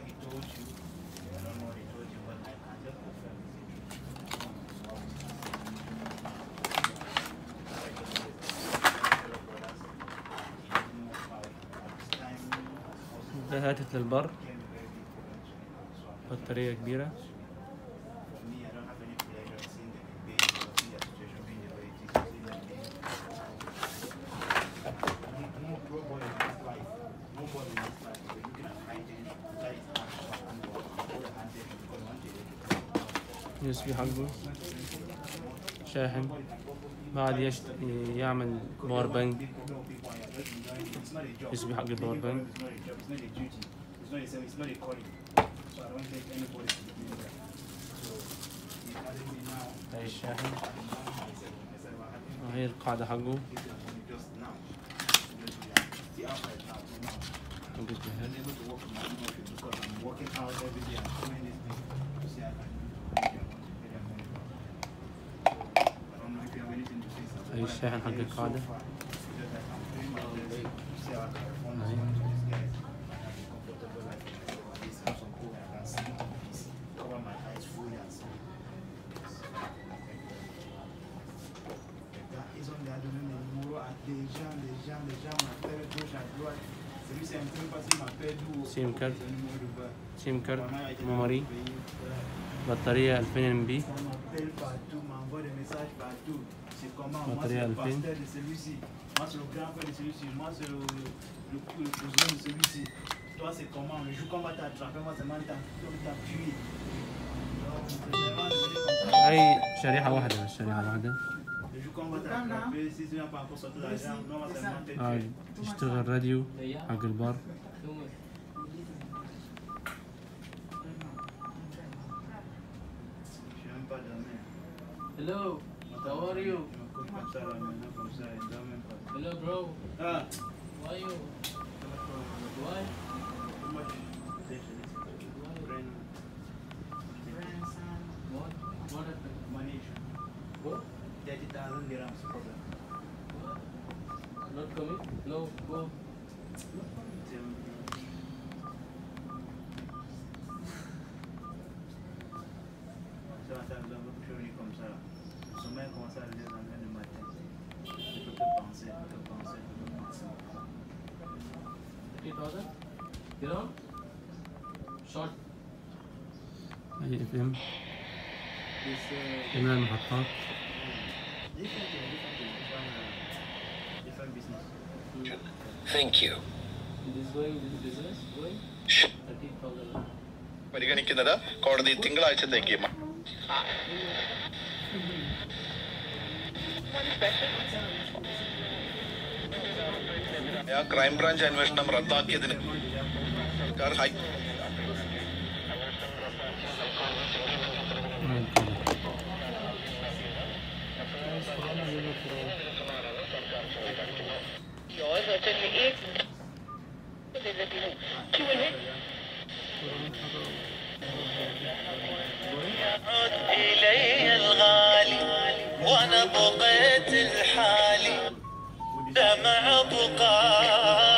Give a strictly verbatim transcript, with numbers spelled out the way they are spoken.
he told you. I don't know what he told you, but I can just confirm ده هاتف للبر، بطارية كبيرة. يو اس بي حقه شاحن، بعد يشت... يعمل باور بانك. يو اس بي حق الباور بانك. هاي الشاحن، وهي القاعدة حقه. هاي الشاحن حق القاعدة. هاي سيم كارت، سيم كارت ميموري، بطارية ألفين ام بي، بطارية ألفين. هاي شريحة واحدة بس، شريحة واحدة. هاي تشتغل راديو حق البر. Hello, how are you? Hello, bro. Ah. Why you? Why? What? What happened? Money. What? thirty thousand dirhams problem. What? Not coming? No, go. Sommeil commence à lever le matin. Je peux te penser, je peux te penser, je peux te penser. thirty thousand? Dirham? Short. هاي اف ام، This uh, جميع المحطات. Different business. Thank you. this going this business going? thirty thousand. പരിഗണിക്കുന്നത് കോടതി തിങ്കളാഴ്ചത്തേക്ക് crime branch അന്വേഷണം റദ്ദാക്കിയതിന് സർക്കാർ high عد إلي الغالي وأنا بقيت الحالي دمع بقى